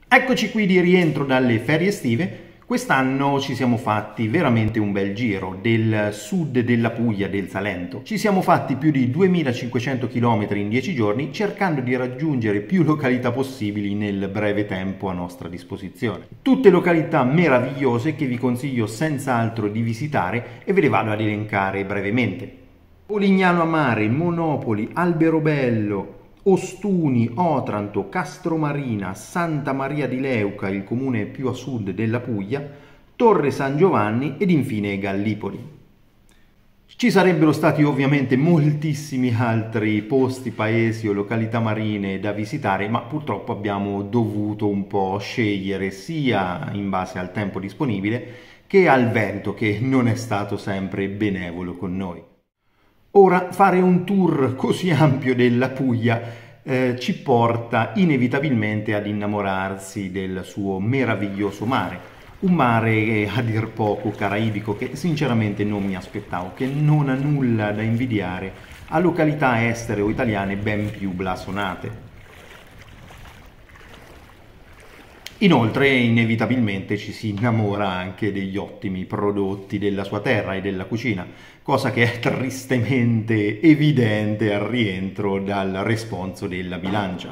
Eccoci qui di rientro dalle ferie estive. Quest'anno ci siamo fatti veramente un bel giro del sud della Puglia, del Salento. Ci siamo fatti più di 2500 km in 10 giorni cercando di raggiungere più località possibili nel breve tempo a nostra disposizione. Tutte località meravigliose che vi consiglio senz'altro di visitare e ve le vado ad elencare brevemente. Polignano a Mare, Monopoli, Alberobello, Ostuni, Otranto, Castromarina, Santa Maria di Leuca, il comune più a sud della Puglia, Torre San Giovanni ed infine Gallipoli. Ci sarebbero stati ovviamente moltissimi altri posti, paesi o località marine da visitare, ma purtroppo abbiamo dovuto un po' scegliere sia in base al tempo disponibile che al vento che non è stato sempre benevolo con noi. Ora, fare un tour così ampio della Puglia ci porta inevitabilmente ad innamorarsi del suo meraviglioso mare. Un mare a dir poco caraibico che sinceramente non mi aspettavo, che non ha nulla da invidiare a località estere o italiane ben più blasonate. Inoltre, inevitabilmente ci si innamora anche degli ottimi prodotti della sua terra e della cucina, cosa che è tristemente evidente al rientro dal responso della bilancia.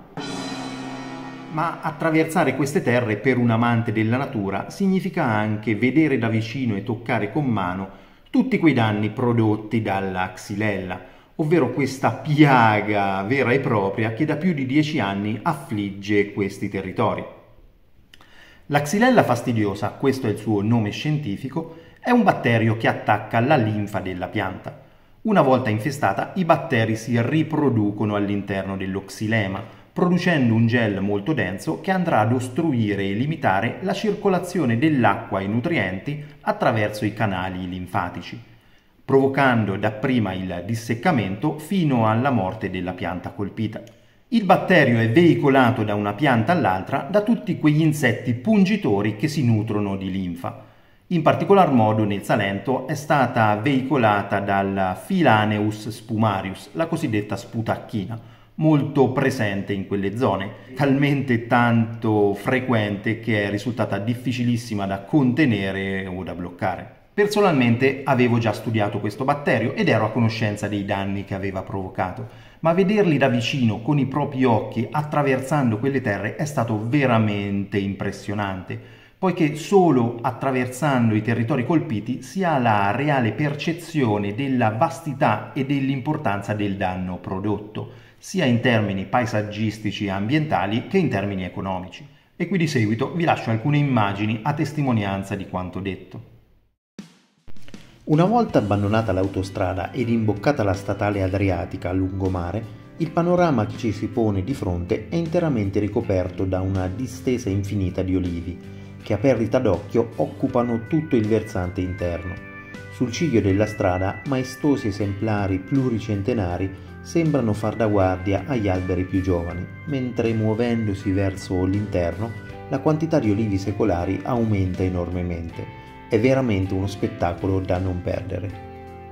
Ma attraversare queste terre per un amante della natura significa anche vedere da vicino e toccare con mano tutti quei danni prodotti dalla Xylella, ovvero questa piaga vera e propria che da più di 10 anni affligge questi territori. La Xylella fastidiosa, questo è il suo nome scientifico, è un batterio che attacca la linfa della pianta. Una volta infestata, i batteri si riproducono all'interno dello xilema, producendo un gel molto denso che andrà ad ostruire e limitare la circolazione dell'acqua e i nutrienti attraverso i canali linfatici, provocando dapprima il disseccamento fino alla morte della pianta colpita. Il batterio è veicolato da una pianta all'altra da tutti quegli insetti pungitori che si nutrono di linfa. In particolar modo nel Salento è stata veicolata dal Philaneus spumarius, la cosiddetta sputacchina, molto presente in quelle zone, talmente tanto frequente che è risultata difficilissima da contenere o da bloccare. Personalmente avevo già studiato questo batterio ed ero a conoscenza dei danni che aveva provocato, ma vederli da vicino con i propri occhi attraversando quelle terre è stato veramente impressionante, poiché solo attraversando i territori colpiti si ha la reale percezione della vastità e dell'importanza del danno prodotto, sia in termini paesaggistici e ambientali che in termini economici. E qui di seguito vi lascio alcune immagini a testimonianza di quanto detto. Una volta abbandonata l'autostrada ed imboccata la statale adriatica a lungomare, il panorama che ci si pone di fronte è interamente ricoperto da una distesa infinita di olivi, che a perdita d'occhio occupano tutto il versante interno. Sul ciglio della strada, maestosi esemplari pluricentenari sembrano far da guardia agli alberi più giovani, mentre muovendosi verso l'interno, la quantità di olivi secolari aumenta enormemente. È veramente uno spettacolo da non perdere.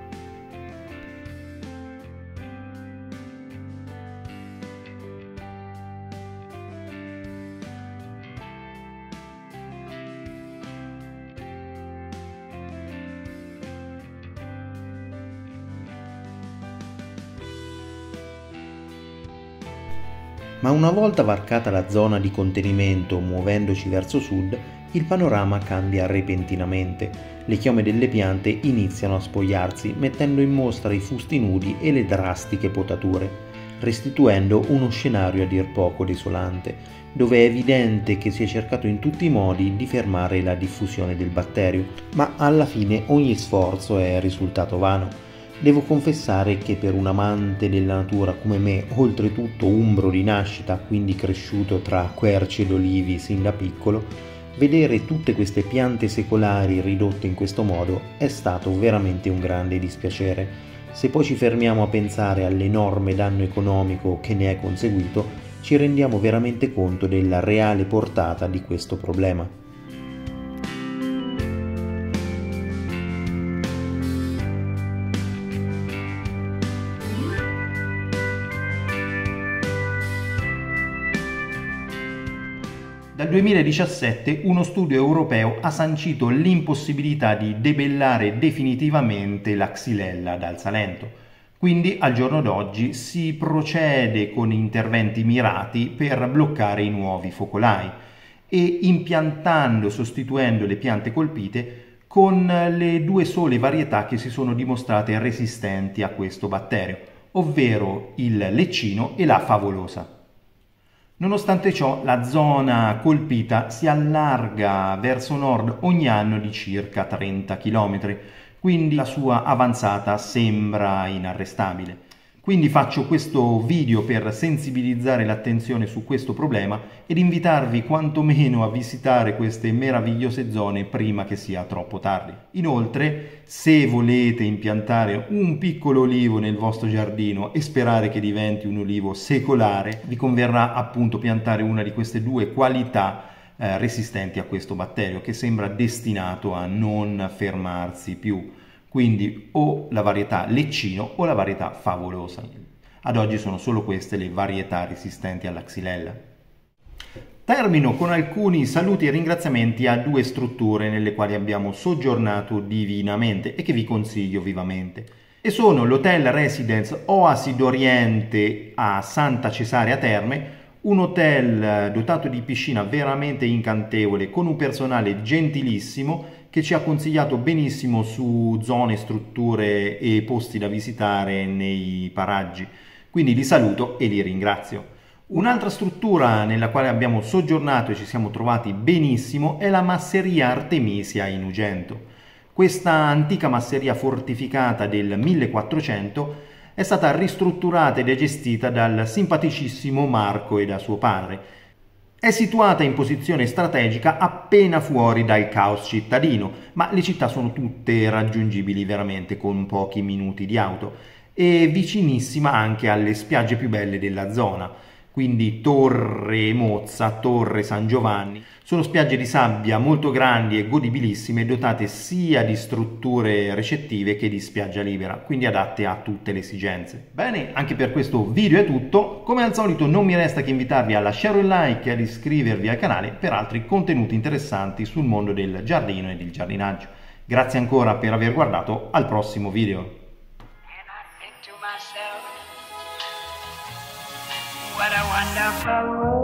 Ma una volta varcata la zona di contenimento muovendoci verso sud, il panorama cambia repentinamente. Le chiome delle piante iniziano a spogliarsi, mettendo in mostra i fusti nudi e le drastiche potature, restituendo uno scenario a dir poco desolante, dove è evidente che si è cercato in tutti i modi di fermare la diffusione del batterio, ma alla fine ogni sforzo è risultato vano. Devo confessare che per un amante della natura come me, oltretutto umbro di nascita, quindi cresciuto tra querci ed olivi sin da piccolo, vedere tutte queste piante secolari ridotte in questo modo è stato veramente un grande dispiacere. Se poi ci fermiamo a pensare all'enorme danno economico che ne è conseguito, ci rendiamo veramente conto della reale portata di questo problema. Dal 2017 uno studio europeo ha sancito l'impossibilità di debellare definitivamente la xylella dal Salento. Quindi al giorno d'oggi si procede con interventi mirati per bloccare i nuovi focolai e impiantando, sostituendo le piante colpite con le due sole varietà che si sono dimostrate resistenti a questo batterio, ovvero il leccino e la favolosa. Nonostante ciò, la zona colpita si allarga verso nord ogni anno di circa 30 km, quindi la sua avanzata sembra inarrestabile. Quindi faccio questo video per sensibilizzare l'attenzione su questo problema ed invitarvi quantomeno a visitare queste meravigliose zone prima che sia troppo tardi. Inoltre, se volete impiantare un piccolo olivo nel vostro giardino e sperare che diventi un olivo secolare, vi converrà appunto piantare una di queste due qualità resistenti a questo batterio che sembra destinato a non fermarsi più. Quindi o la varietà leccino o la varietà favolosa. Ad oggi sono solo queste le varietà resistenti alla xylella. Termino con alcuni saluti e ringraziamenti a due strutture nelle quali abbiamo soggiornato divinamente e che vi consiglio vivamente. E sono l'Hotel Residence Oasi d'Oriente a Santa Cesarea Terme, un hotel dotato di piscina veramente incantevole con un personale gentilissimo che ci ha consigliato benissimo su zone, strutture e posti da visitare nei paraggi. Quindi li saluto e li ringrazio. Un'altra struttura nella quale abbiamo soggiornato e ci siamo trovati benissimo è la Masseria Artemisia in Ugento. Questa antica masseria fortificata del 1400 è stata ristrutturata ed è gestita dal simpaticissimo Marco e da suo padre. È situata in posizione strategica appena fuori dal caos cittadino, ma le città sono tutte raggiungibili veramente con pochi minuti di auto e vicinissima anche alle spiagge più belle della zona, quindi Torre Mozza, Torre San Giovanni. Sono spiagge di sabbia molto grandi e godibilissime, dotate sia di strutture recettive che di spiaggia libera, quindi adatte a tutte le esigenze. Bene, anche per questo video è tutto. Come al solito non mi resta che invitarvi a lasciare un like e ad iscrivervi al canale per altri contenuti interessanti sul mondo del giardino e del giardinaggio. Grazie ancora per aver guardato, al prossimo video. What a wonderful world.